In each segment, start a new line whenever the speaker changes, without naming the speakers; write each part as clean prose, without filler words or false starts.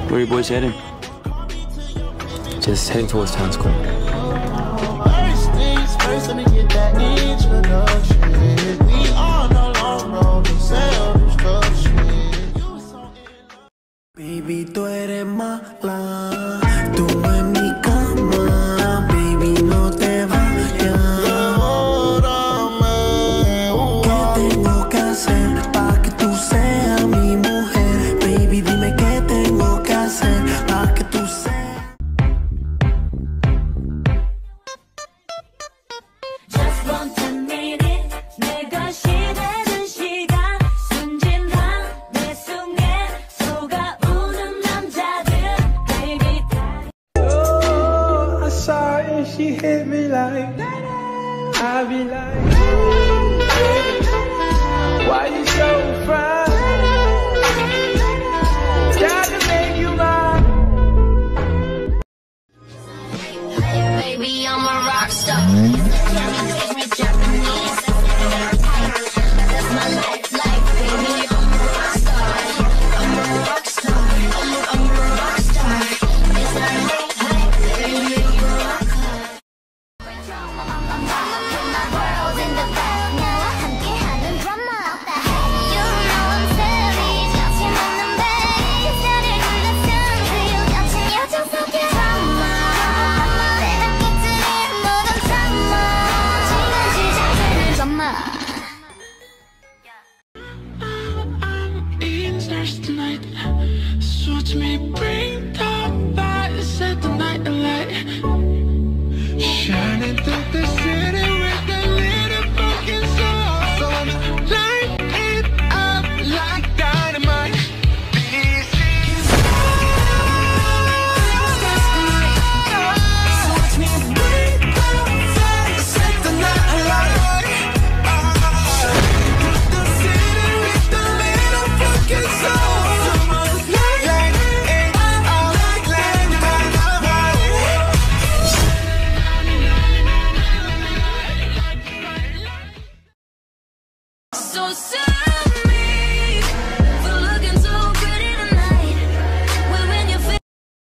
Where are you boys heading?
Just heading towards town square.
First things first, let me get that introduction. We on the long road to self-destruction. Baby, tú eres mala, tú en mi cama, baby, no te vayas. ¿Qué tengo que hacer para que tú seas mi mujer? Baby, dime qué tengo que hacer para que tú seas.
She hit me like, I be like, why you so fine? Gotta make you mine.
Baby, I'm a rock star. That's my life, baby, I'm a rock star. I'm a rock star. I'm a rock star. It's not hype, baby, you rock.
Tonight, so watch me bring the fire, set the night alight, shining through the city with a little fucking soul. So light it up like dynamite. This is so watch me bring the fire, set the night alight, shining through the city with a little fucking soul.
So send me for looking so pretty tonight. When you feel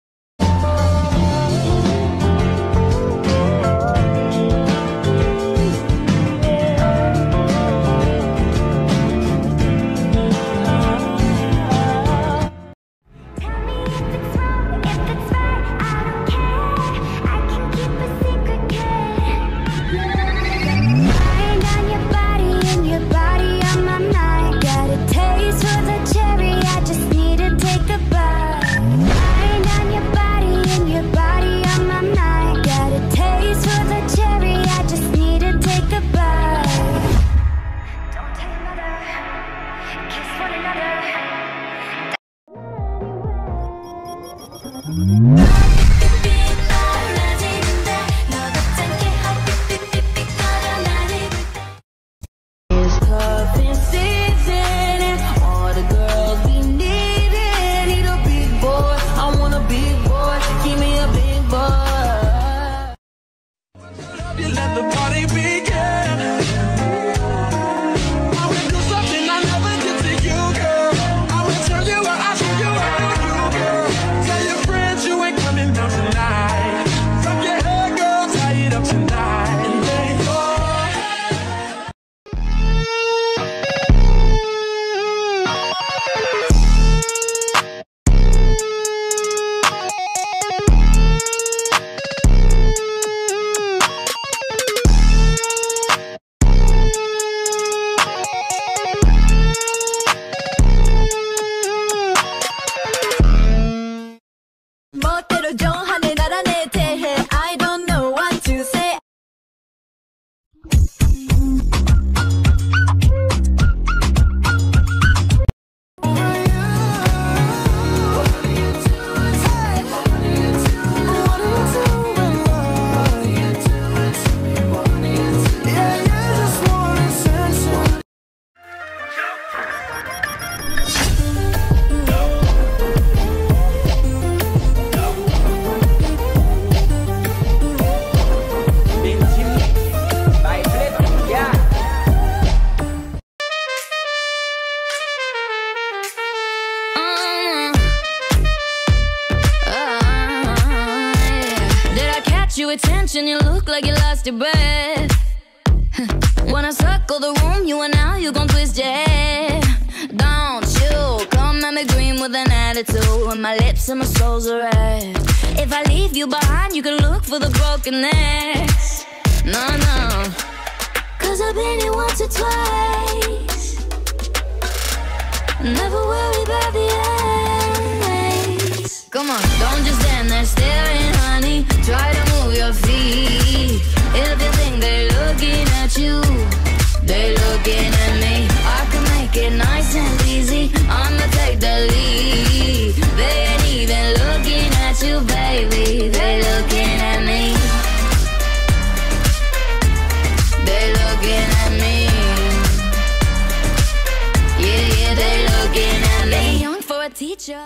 tell me if it's wrong, if it's right, I don't care. I can keep a secret, mind on your body and your body. Got a taste for the cherry, I just need to take a bite. Mind on your body and your body on my mind. Got a taste for the cherry, I just need to take a bite. Don't tell your mother, kiss one another.
Let the party begin. I will do something I never did to you, girl. I will turn you out, I'll show you how to do, girl. Tell your friends you ain't coming
attention, you look like you lost your breath. Wanna circle the room, you and now you gon' twist your head. Don't you come at me green with an attitude, and my lips and my soul's are red. If I leave you behind, you can look for the broken necks. No, no, 'cause I've been here once or twice. Never worry about the ends. Come on, don't just stand there staring, honey. Try to move your feet. If you think they're looking at you, they're looking at me. I can make it nice and easy. I'ma take the lead. They ain't even looking at you, baby. They're looking at me. They're looking at me. Yeah, yeah, they're looking at me. Young for a teacher.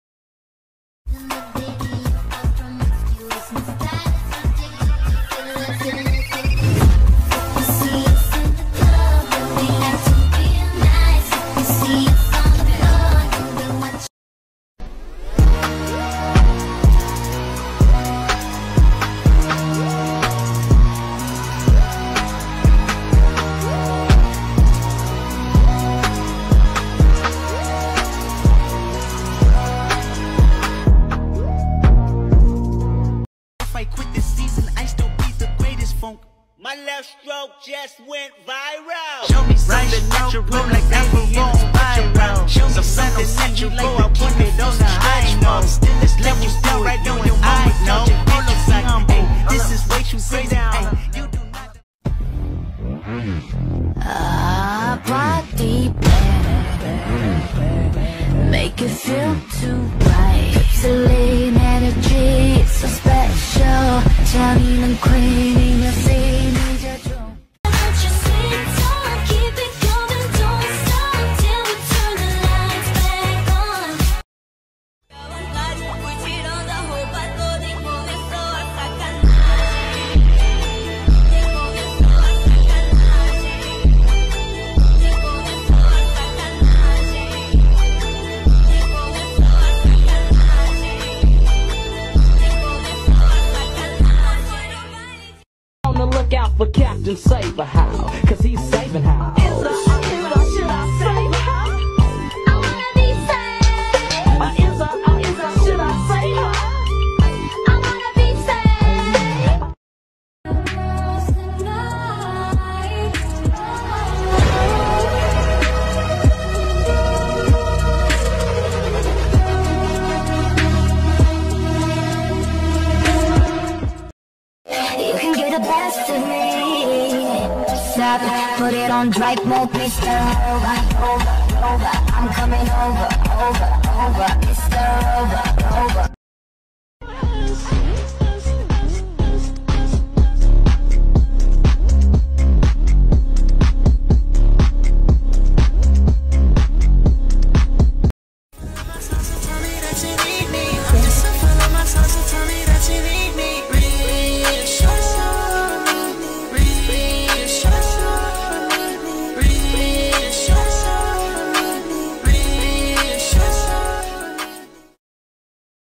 My left stroke just went viral.
Show me something natural like Afro viral. Show me something natural like I want it on the high note. Let's let you down right on your mind. No, this is way too crazy. You do not.
Body make it feel too right. Pixelating energy, it's so special. Shining and queen in your feet.
Look out for Captain Saber how, 'cause he's saving how. Should I save how?
I wanna be saved.
Should I save her?
I wanna be saved. You can get the best of me. Stop, put it on drive mode, Mr. Over. I'm coming over. Mr. Over.